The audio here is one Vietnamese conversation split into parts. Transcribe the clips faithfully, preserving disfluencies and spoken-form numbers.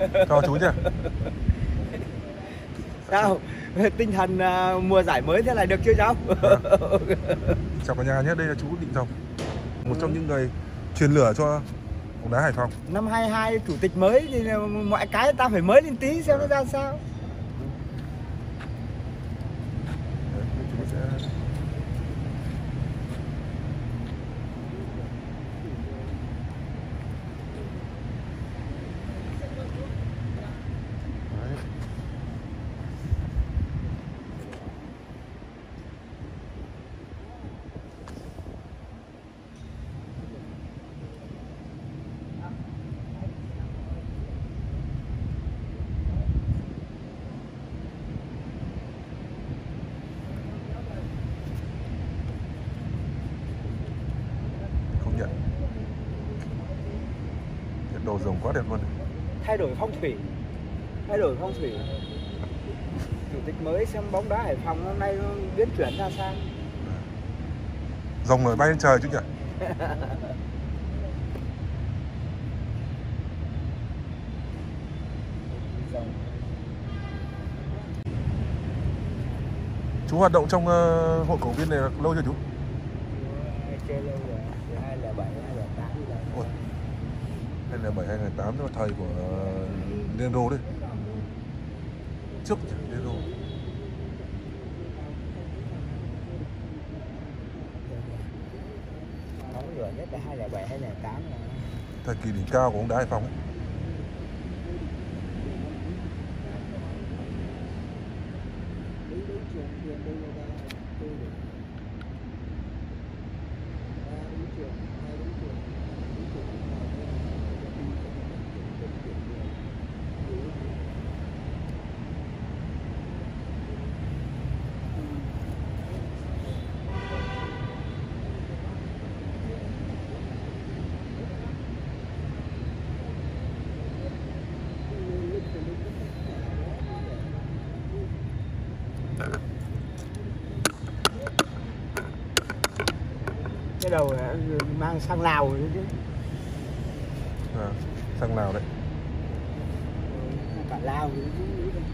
cho chú nhỉ. Sao? Tinh thần uh, mùa giải mới thế này được chưa cháu? À. Chào cả nhà nhé, đây là chú Định Rồng, một ừ. trong những người truyền lửa cho bóng đá Hải Phòng. Năm hai hai chủ tịch mới thì mọi cái ta phải mới lên tí xem à. Nó ra sao. Đấy, chúng sẽ... Đồ rồng quá đẹp luôn. Thay đổi phong thủy, thay đổi phong thủy. Chủ tịch mới xem bóng đá Hải Phòng hôm nay biến chuyển ra sao. Rồng nổi bay lên trời chứ nhỉ. Chú hoạt động trong uh, hội cổ viên này lâu chưa chú? Chơi lâu rồi, từ hai không không bảy, hai không không tám rồi. Ôi. hai không không bảy, hai không không tám là thời của uh, Nero đấy. Trước Nero. Nóng lửa nhất là hai không không bảy, hai không không tám là thời kỳ đỉnh cao của bóng đá Hải Phòng ấy. Cái đầu mang sang Lào rồi chứ. À, sang Lào đấy. Cả Lào rồi chứ.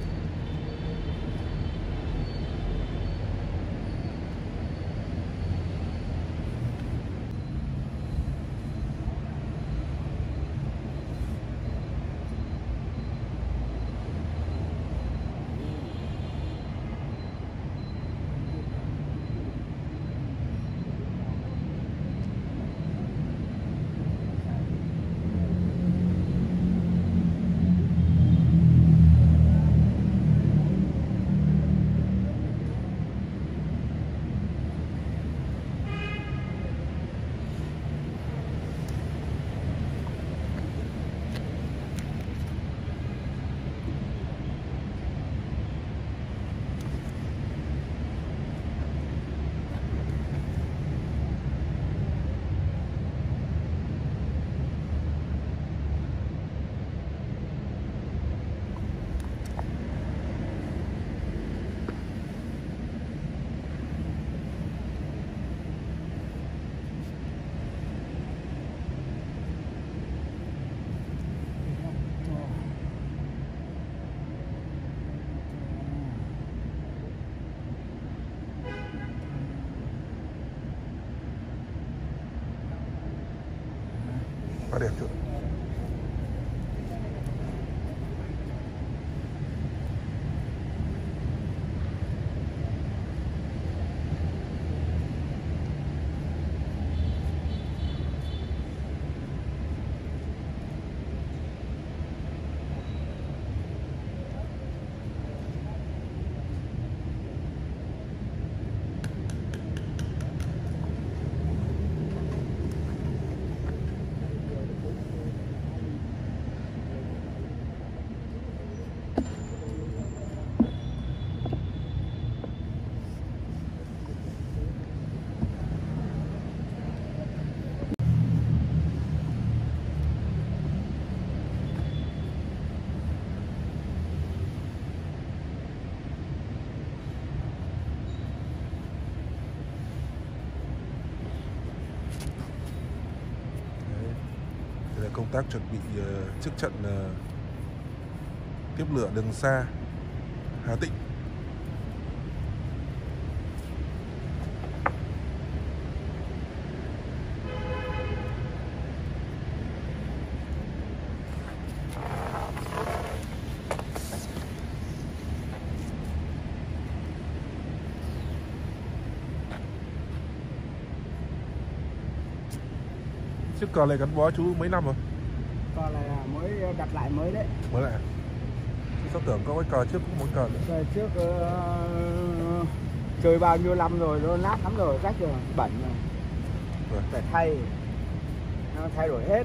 Quá đẹp chưa? Công tác chuẩn bị uh, trước trận uh, tiếp lửa đường xa Hà Tĩnh. Chiếc cờ này gắn bó chú mấy năm rồi? Còn này là mới đặt lại mới đấy. Mới lại. Sao tưởng có cái cờ trước cũng một cờ nữa. Cờ trước uh, chơi bao nhiêu năm rồi, nó nát lắm rồi, rách rồi, bẩn rồi. Rồi. Phải thay, nó thay đổi hết.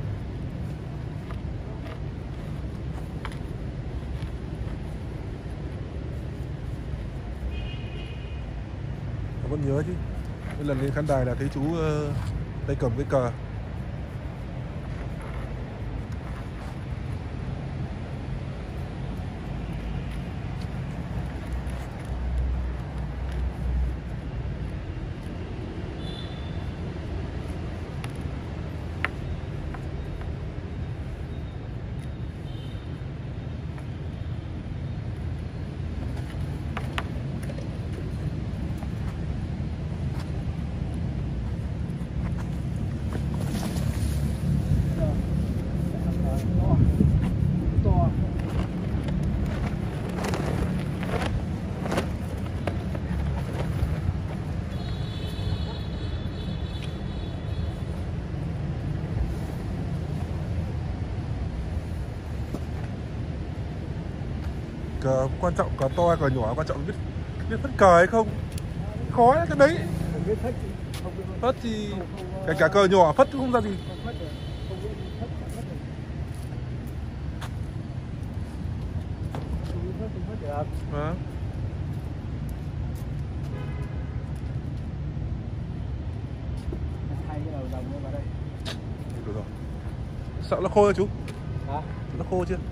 Tôi vẫn nhớ chứ. Cái lần lên khán đài là thấy chú uh, tay cầm cái cờ. Cờ quan trọng cờ to hay cờ nhỏ, quan trọng biết biết phất cờ hay không, khó đấy cái đấy. Phất thì kể cả cờ nhỏ phất cũng không ra gì. À. Được rồi. Sợ nó khô chưa chú? Hả? Nó khô chưa?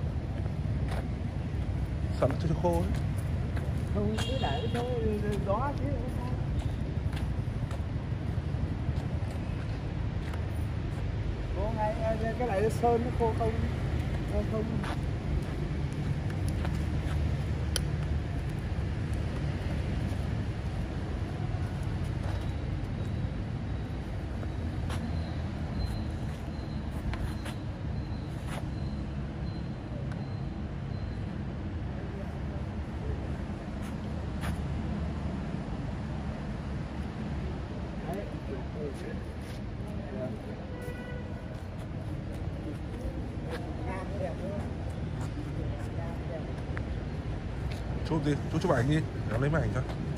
Sợ nó chưa khô ấy. Không, cứ để nó đó chứ. Khô ngay, cái này sơn nó khô không? Không. Chú gì? Chú chụp ảnh đi, để lấy máy ảnh cho.